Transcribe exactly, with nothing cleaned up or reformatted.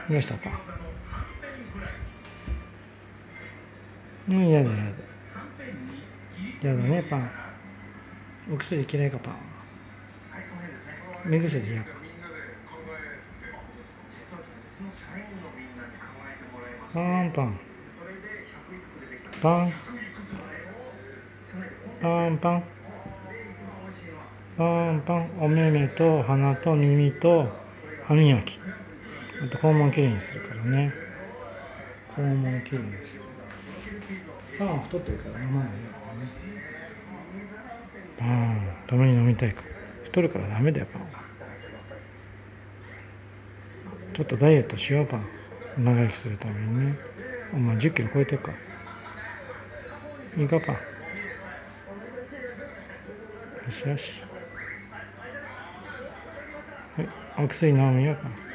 どうしたか。うん、嫌だ嫌だ嫌だね。パンお薬嫌いか。パン目薬嫌か。パンパンパンパンパンパンパン。お目目と鼻と耳と歯磨き、あと肛門きれいにするからね。肛門きれいにする。パンは太ってるから飲まないようにね。パンたまに飲みたいから。太るからダメだよパンは。ちょっとダイエットしよう。パン長生きするためにね。お前じゅっキロ超えてるか。いいかパン。よしよし。はい、お薬飲むよパン。